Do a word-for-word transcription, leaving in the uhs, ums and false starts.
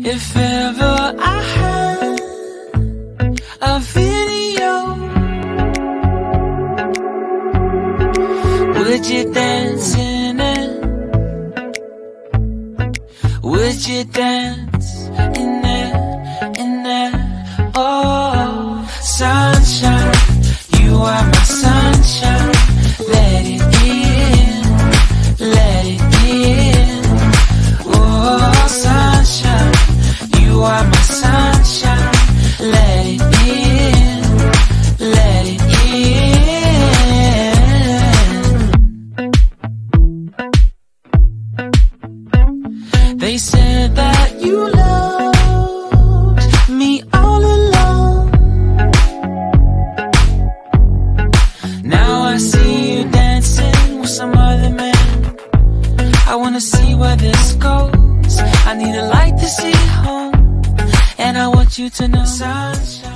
If ever I had a video, would you dance in it? Would you dance in it, in it? Oh, sunshine, you are my sunshine. Let it in, let it in. Oh, sunshine, you are my sunshine. Let it in, let it in. They said that you loved me all along. Now I see you dancing with some other man. I wanna see where this goes. I need a light to see home, and I want you to know, sunshine.